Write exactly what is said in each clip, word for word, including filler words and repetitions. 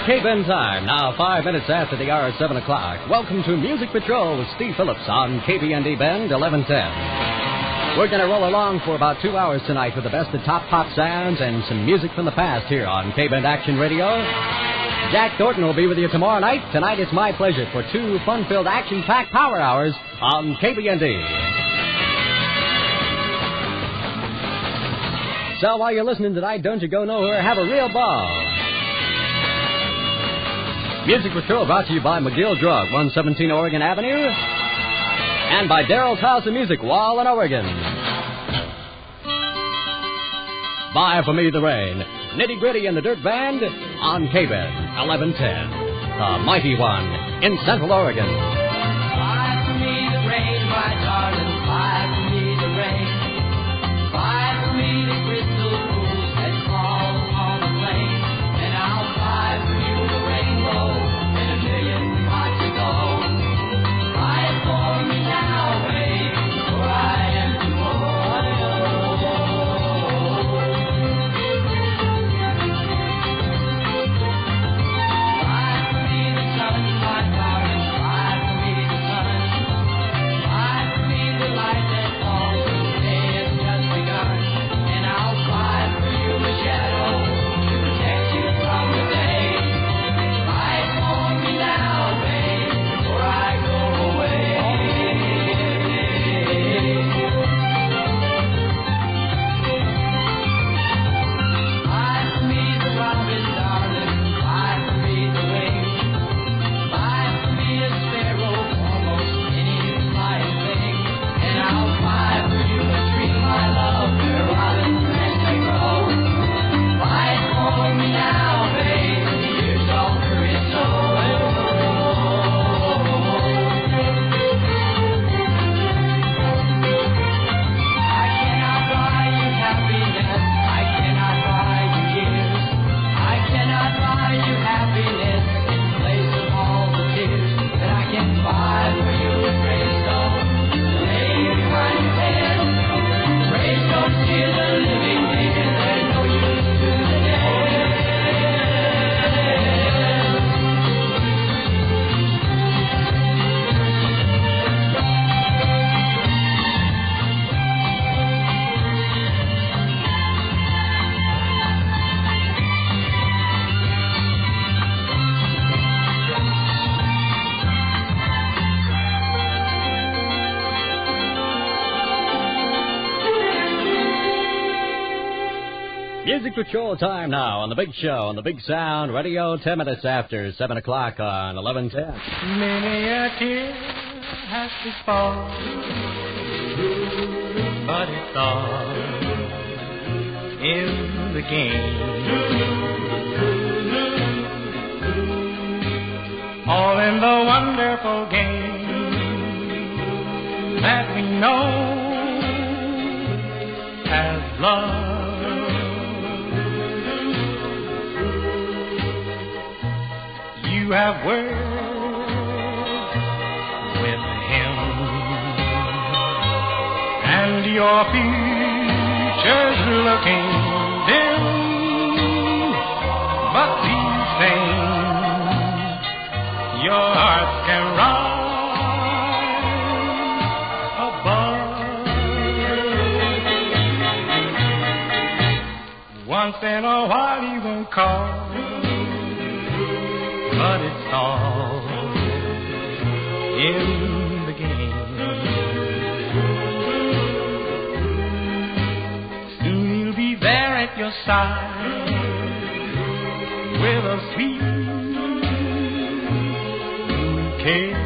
K B N D time, now five minutes after the hour of seven o'clock. Welcome to Music Patrol with Steve Phillips on K B N D Bend, eleven ten. We're going to roll along for about two hours tonight with the best of top pop sounds and some music from the past here on K B N D Action Radio. Jack Thornton will be with you tomorrow night. Tonight it's my pleasure for two fun-filled, action-packed power hours on K B N D. So while you're listening tonight, don't you go nowhere. Have a real ball. Music Patrol brought to you by McGill Drug, one seventeen Oregon Avenue, and by Daryl's House of Music, Wall in Oregon. Buy For Me the Rain, Nitty Gritty and the Dirt Band on K B N D, eleven ten, the mighty one in Central Oregon. Buy for me the rain, my darling, buy for me the rain. Buy for me the crystal pools that fall upon the plain, and I'll buy for you the rainbow and a million pots of gold. Buy it for me now, babe, for I am too old. Buy for me the sun, my darling, buy for me the sun. Buy for me the light that falls when the day has just begun, and I'll buy for you a shadow to protect you from the day. Buy it for me now, babe, before I go away. Buy for me the robin, darling, buy for me the wings. Buy for me a sparrow, almost any flying thing, and I'll buy for you a tree, my love, where robins nest and grow. Buy it for me now, babe, the years don't hurry so. I cannot buy you happiness, I cannot buy you years. I cannot buy you happiness in place of all the tears that I can buy for you a gravestone to lay behind your head. Gravestones near the living dead, there's no use to the dead. Music Patrol time now on the big show, on the big sound radio, ten minutes after seven o'clock on eleven ten. Many a tear has to fall, but it's all in the game. All in the wonderful game that we know as love. You have words with him, and your future's looking dim. But these things your heart can rise above. Once in a while he will call, but it's all in the game. Soon he'll be there at your side with a sweet bouquet.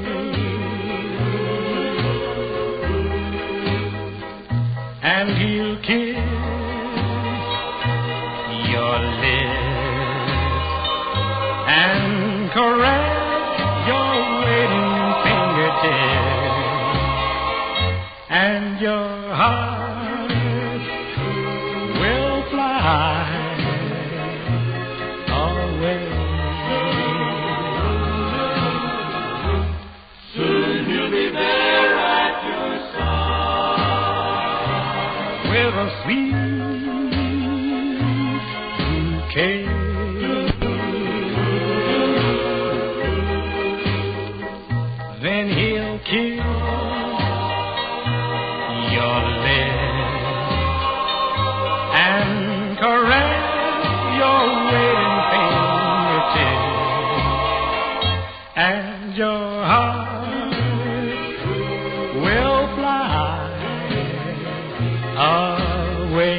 And he'll kiss your lips and caress your waiting fingertips, and your heart will fly away. Soon he'll be there at your side with a sweet and kiss your lips and caress your waiting fingertips, and your heart will fly away.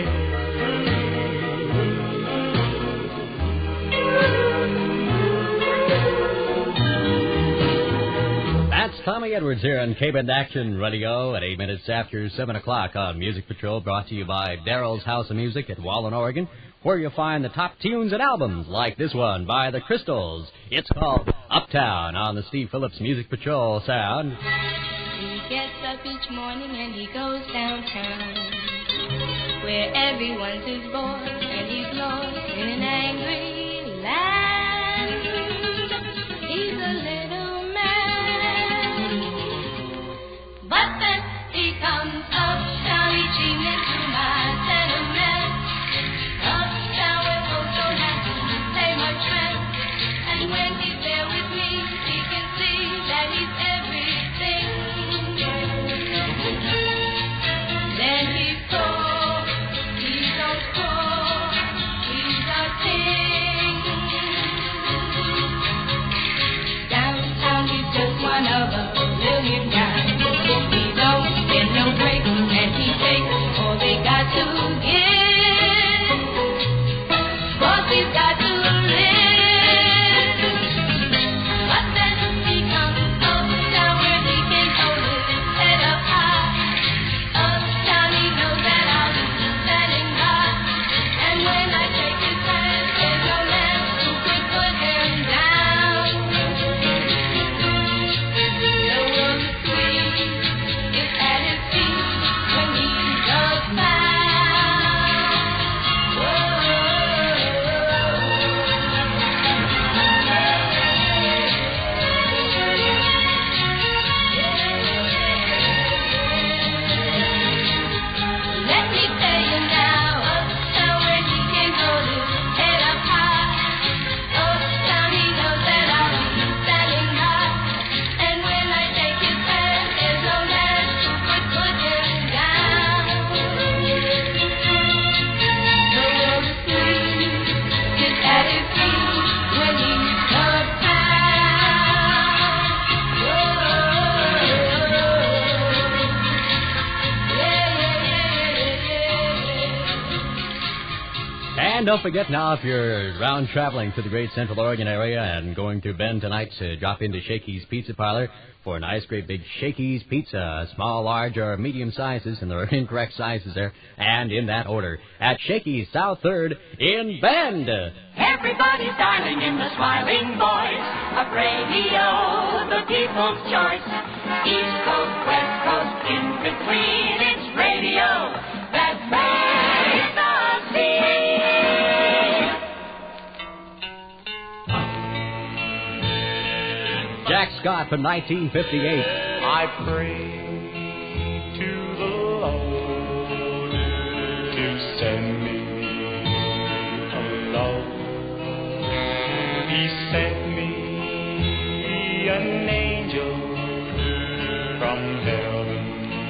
That's Tommy Edwards here on K B N D Action Radio at eight minutes after seven o'clock on Music Patrol, brought to you by Daryl's House of Music at Wallen, Oregon, where you'll find the top tunes and albums like this one by the Crystals. It's called Uptown on the Steve Phillips Music Patrol sound. He gets up each morning and he goes downtown, where everyone's his boy and he's lost in an angry land. He's a little man, but then he comes uptown each evening to my tenement. Uptown where folks don't have to pay much rent, and when he's there with me, he can see that he's everything. Then he's tall, he's so tall, he's a king. Downtown he's just one of a million guys. He don't get no break, and he takes all they got to give. 'Cause he's got to live. But then he comes uptown where he can hold his head up high. Uptown he knows that I'll be standing by, and when I take his hand, there's no man who could put him down. The world is sweet, it's at his feet when he's uptown. Whoa. Let me tell you now, uptown where he can hold his head up high. Uptown he knows that I'll be standing by, and when I take his hand, there's no man who could put him down. The world is sweet, it's at his feet when he's uptown. And don't forget now, if you're round traveling to the great Central Oregon area and going to Bend tonight, to drop into Shakey's Pizza Parlor for a nice, great big Shakey's Pizza, small, large, or medium sizes, and there are incorrect sizes there, and in that order, at Shakey's South third in Bend. Everybody's darling in the smiling voice of radio, the people's choice. East Coast, West Coast, in between, it's radio that makes us feel. Jack Scott from nineteen fifty-eight. I pray to the Lord to send me a love. He sent me an angel from heaven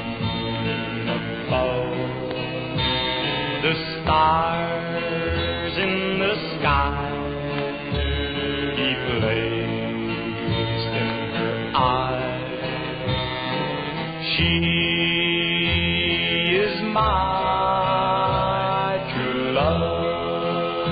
above. The stars in the sky he placed in her eyes. She is my true love.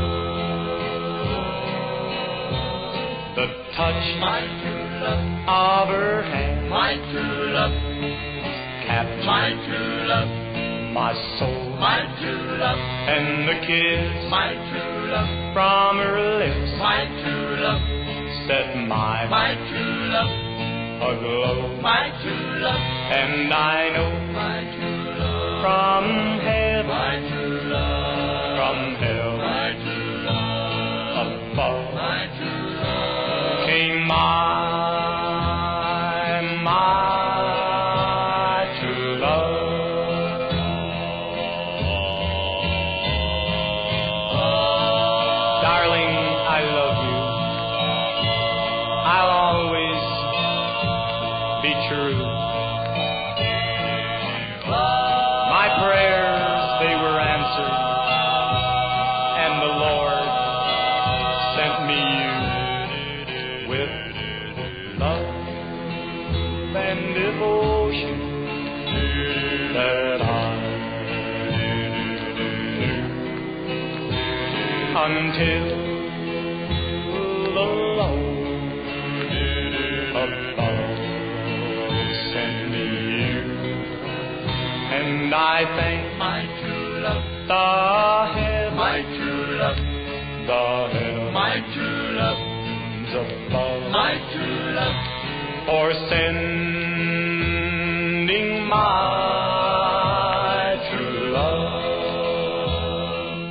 The touch, my true love, of her hand, my true love, captured my true love, my soul, my true love, and the kiss, my true love, from her lips, my true love, set my, my true love aglow, my true love, and I know, my true love, from heaven, my true love, from hell, my true love, above, my true love, came my, my true love. Darling, I love you. I'll always be true. My prayers, they were answered, and the Lord sent me you with love and devotion that I knew until the Lord above sent me you. And I thank my true love, the heaven, my true love, the heaven, my true love, above, my true love, for sending my true love,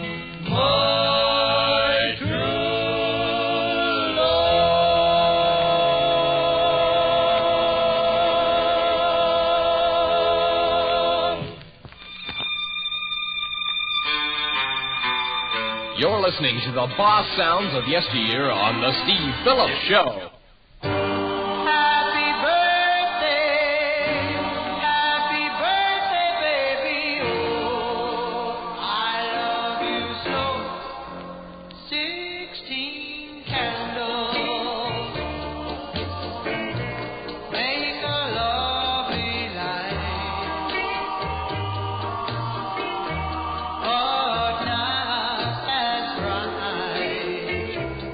my true love. You're listening to the boss sounds of yesteryear on the Steve Phillips Show. Happy birthday, happy birthday, baby. Oh, I love you so. Sixteen candles make a lovely light. But not as bright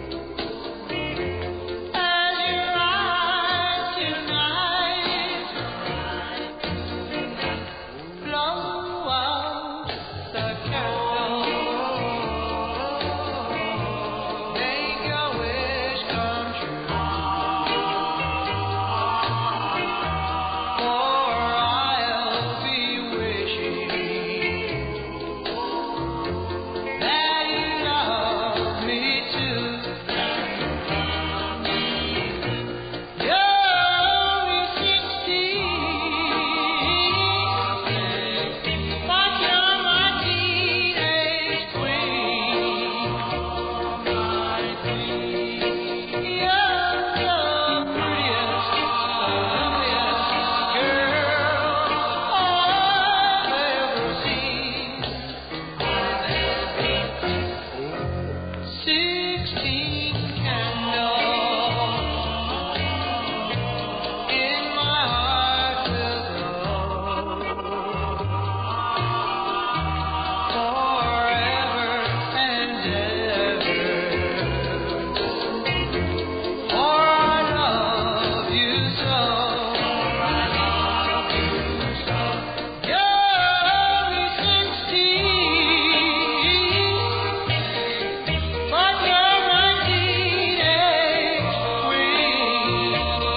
as your eyes tonight. Blow out the candle, make your wish come true. For I'll be wishing that you love me too. You're only sixteen, but you're my teenage queen. You're the prettiest, loveliest girl I've ever seen. Sixteen candles in my heart will glow forever and ever. For I love you so. You're only sixteen, but you're my teenage queen.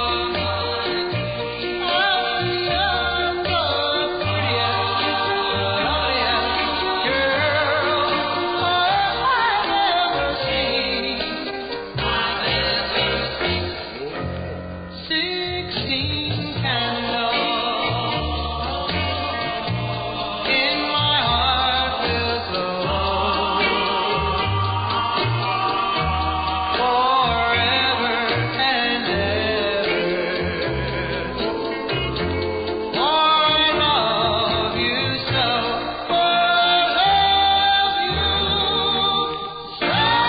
Oh, you're the prettiest, loveliest girl I've ever seen. Sixteen candles in my heart will glow forever and ever. For I love you so. I love you so.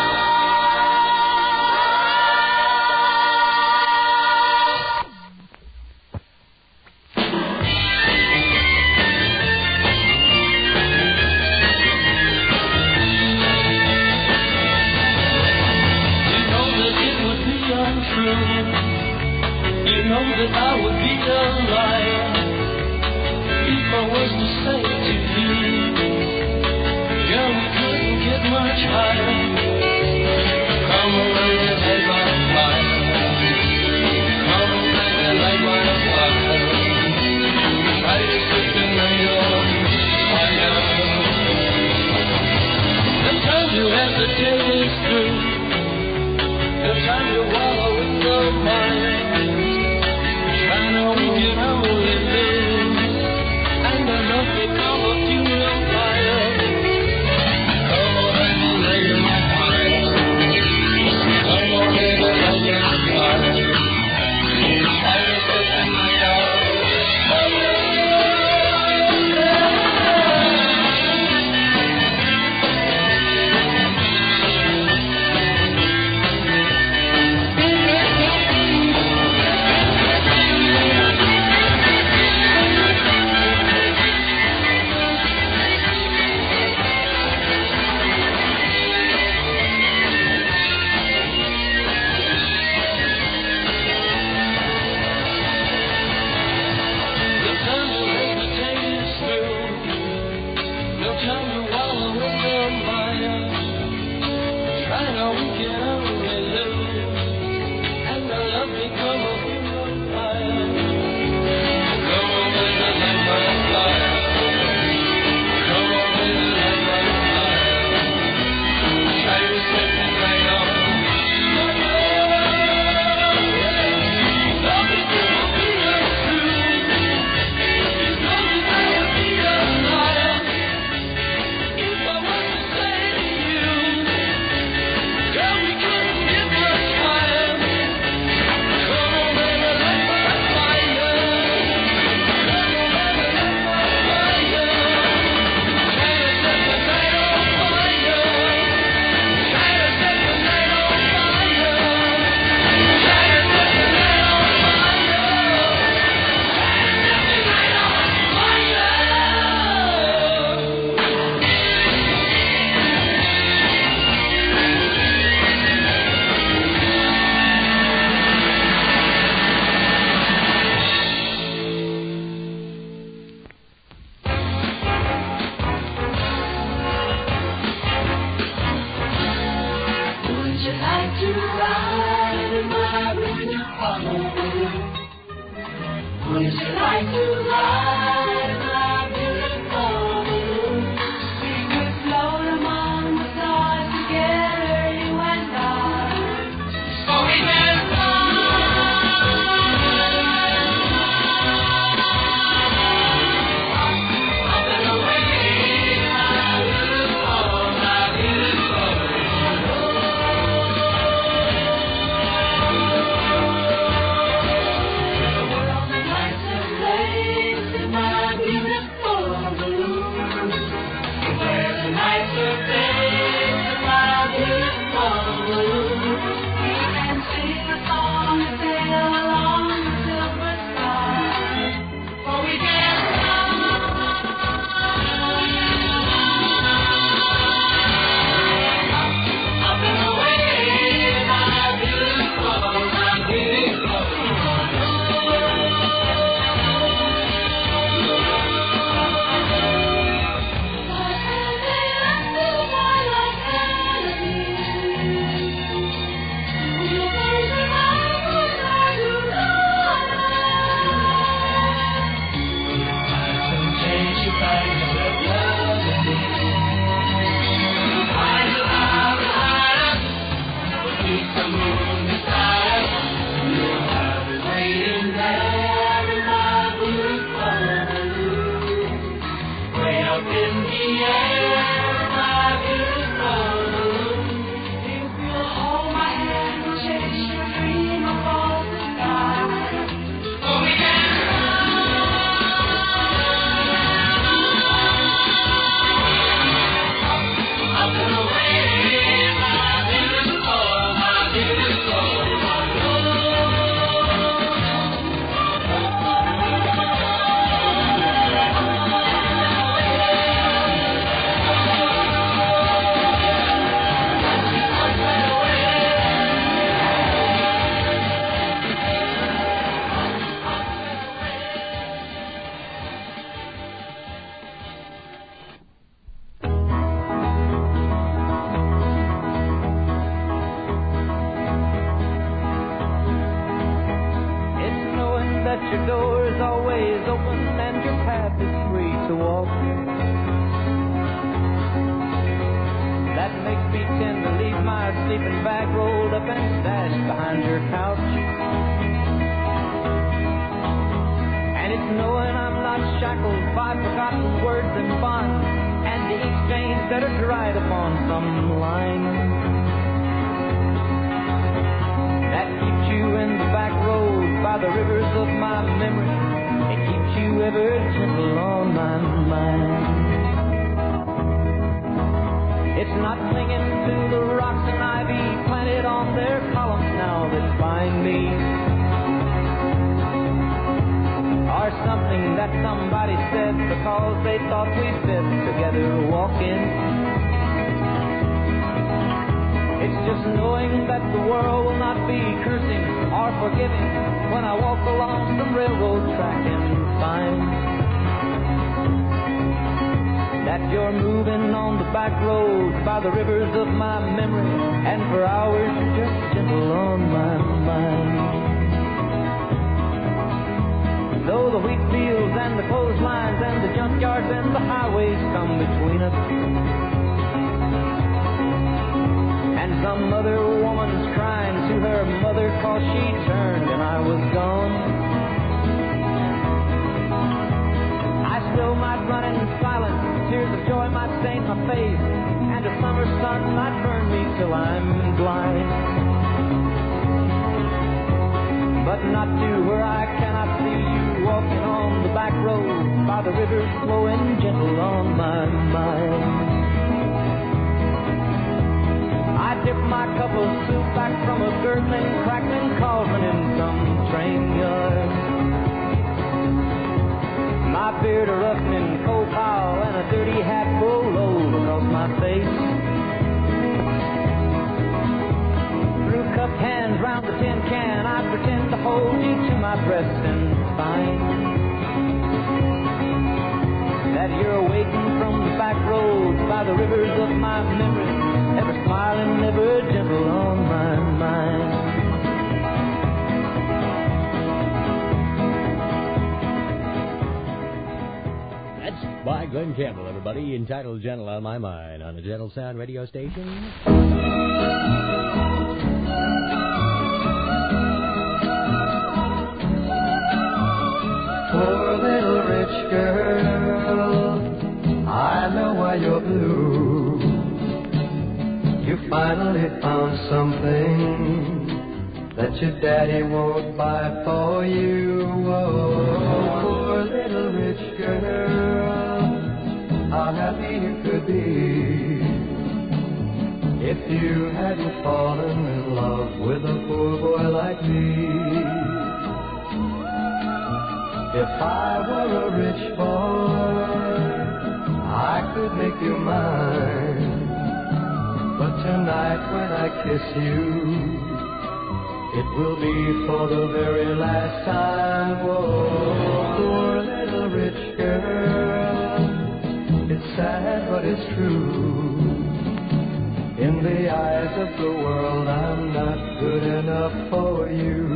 You know that it would be untrue. You know that I would be a liar if I was to say to you, girl, we couldn't get much higher. Come on, baby, light my fire. Come on, baby, light my fire. Try to sleep in the fire. The time you hesitate is through. The time you wallow in the mire, trying to win your only live, and I know they call a funeral fire. Come on, baby, lay my Would you like to ride my beautiful balloon? We could float among the stars together, you and I. Oh, we can By Glenn Campbell, everybody, entitled Gentle on My Mind on the Gentle Sound radio station. Poor little rich girl, I know why you're blue. You finally found something that your daddy won't buy for you. Oh, poor little rich girl, how happy you could be if you hadn't fallen in love with a poor boy like me. If I were a rich boy, I could make you mine. But tonight when I kiss you, it will be for the very last time. Oh, poor little rich girl, it's sad but it's true. In the eyes of the world, I'm not good enough for you.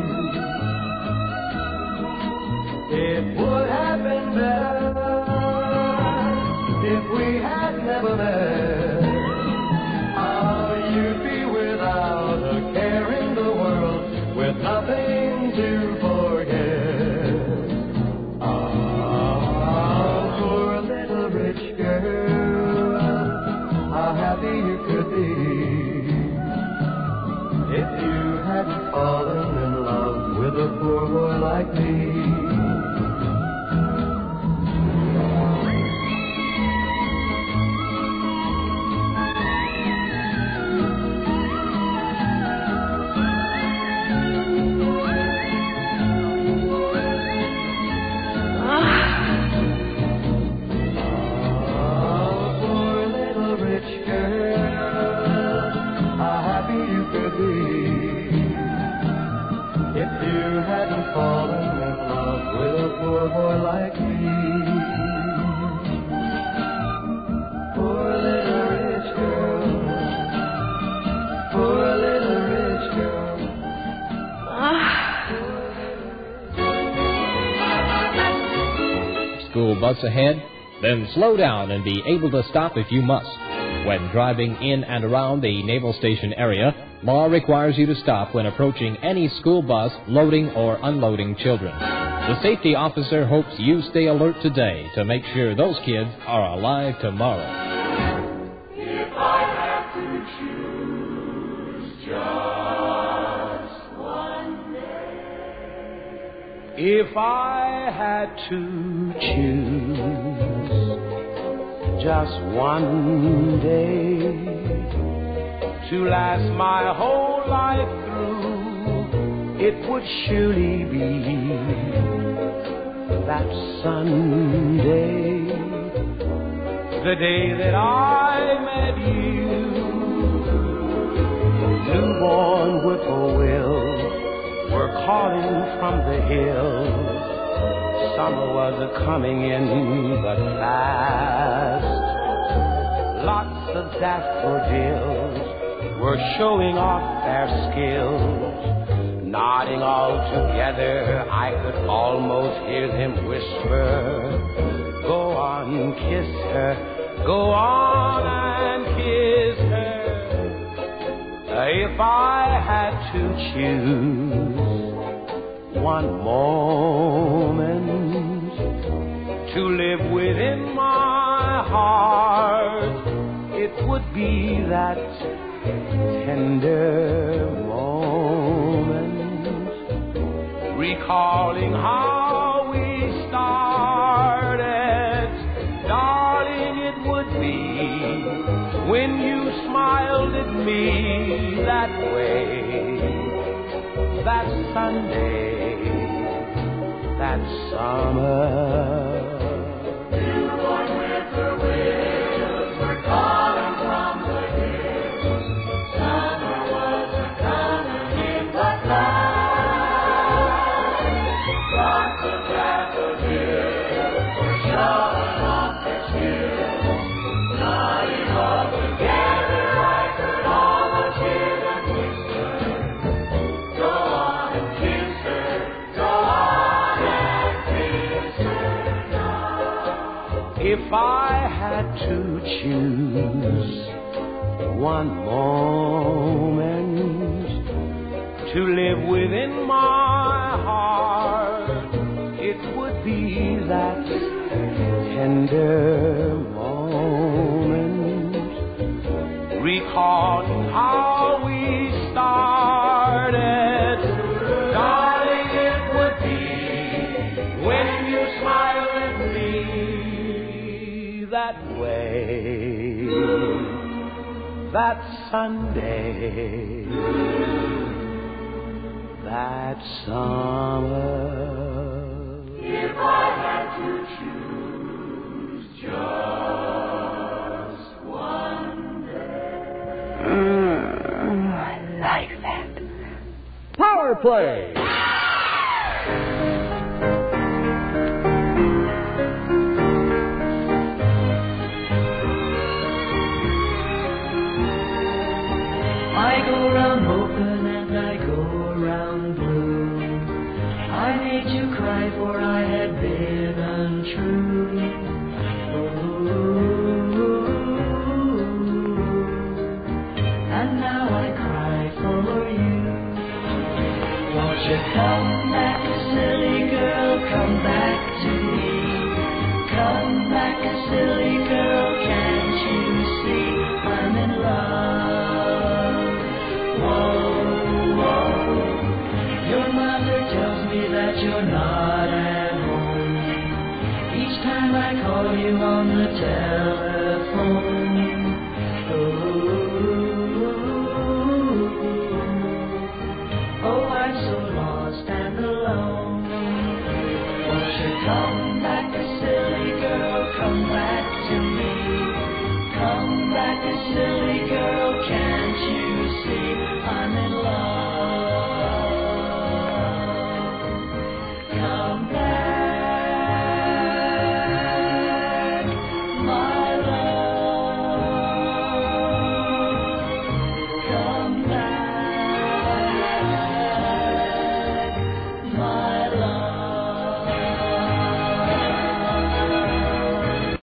It would have been better if we had never met. Oh, you'd be without a care in the world, with nothing to forget. Oh, poor little rich girl, how happy you could be if you hadn't fallen in love with a poor boy like me. School bus ahead? Then slow down and be able to stop if you must. When driving in and around the Naval Station area, law requires you to stop when approaching any school bus loading or unloading children. The safety officer hopes you stay alert today to make sure those kids are alive tomorrow. If I had to choose just one day, if I had to choose just one day to last my whole life through, it would surely be that Sunday, the day that I met you. Newborn whippoorwills were calling from the hills. Summer was a-coming in but fast. Lots of daffodils were showing off their skills. Nodding all together, I could almost hear them whisper, go on, kiss her, go on and kiss her. If I had to choose one moment to live within my heart, it would be that tender moment, recalling how we started. Darling, it would be when you smiled at me that way, that Sunday, that summer. Newborn whippoorwills were calling from the hills. Summer was a-coming in but fast. Lots of daffodils were showing off their skills. Nodding all together, I could almost hear them whisper, go on and kiss her, go on and kiss her now. If I had to choose one moment to live within my heart, it would be that tender moment, recalling how we started. Darling, it would be when you smile at me that way, that Sunday, that summer. If I had to choose just one day. Mm, I like that. Power play. I go round open and I go round blue. I made you cry for I had been untrue. Ooh, and now I cry for you. Won't you come back, silly girl, come back to me. Come back, silly girl, can't you see I'm in love? Whoa, whoa, your mother tells me that you're not at home. Each time I call you on the telephone,